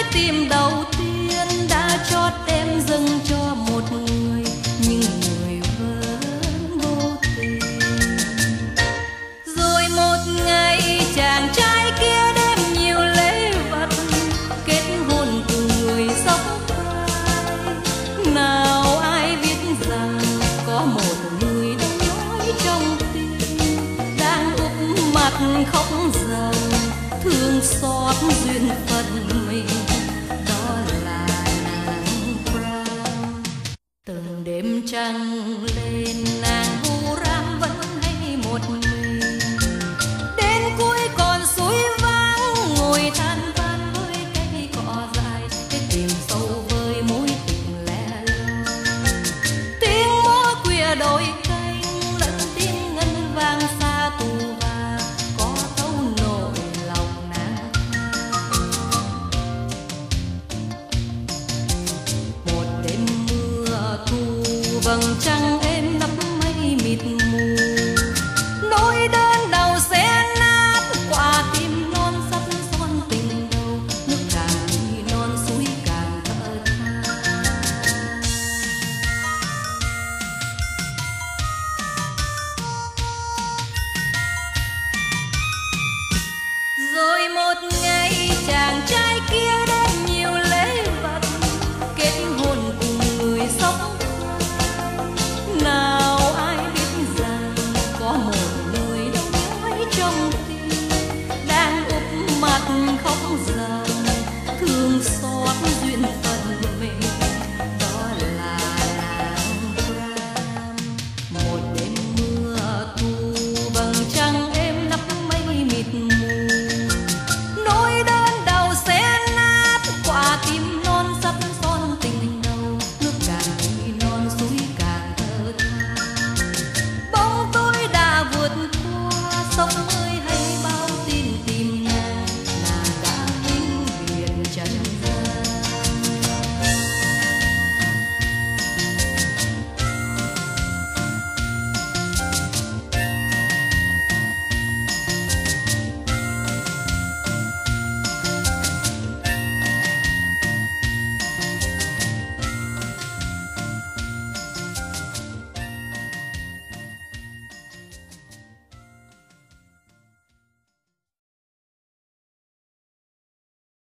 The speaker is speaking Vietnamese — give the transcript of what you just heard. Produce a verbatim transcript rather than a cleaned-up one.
tim đầu tiên đã chót đem dâng cho một người, nhưng người vẫn vô tình. Rồi một ngày chàng trai kia đem nhiều lễ vật kết hôn cùng người dốc vai. Nào ai biết rằng có một người đang nói trong tim, đang úp mặt khóc rằng thương xót duyên phận mình. Đó là nàng Pram. Từng đêm trăng lên nàng Hu Ram vẫn hay một mình, đến cuối còn suối vắng ngồi than van với cây cỏ dài, cái tìm sâu với mối tình lẻ loi. Tiếng mõ khuya đôi cánh lẫn tiếng ngân vang xa tù và có thấu nỗi lòng nàng. Một đêm mưa thu vầng trăng êm nắp mây mịt mù, nỗi đơn đầu xé nát quả tim non sắt son tình đầu, nước càng đi non suối càng thở than. Rồi một ngày chàng trai kia đem nhiều lễ vật kết hôn cùng người sốc. Nào ai biết rằng có một người đâu nói trong tim, đang úp mặt khóc rằng thương xót duyên phận mình. Đó là nàng Pram. Một đêm mưa thu vầng trăng êm nắp mây mịt mù, nỗi đơn đầu xé nát quả tim non sắt son tình đầu, nước càng đi non suối càng thở than. Bóng tối đã vượt qua sông ơi